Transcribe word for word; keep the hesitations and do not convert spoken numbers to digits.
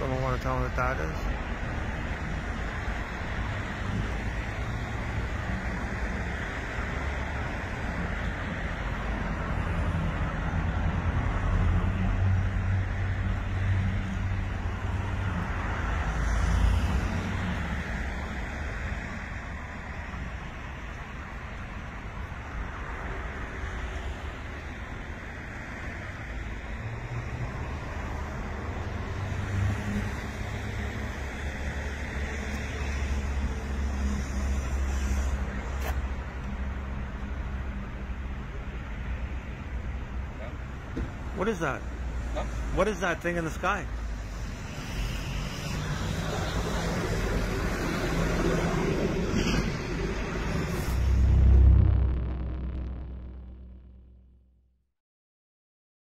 Someone want to tell me what that is? What is that? Huh? What is that thing in the sky?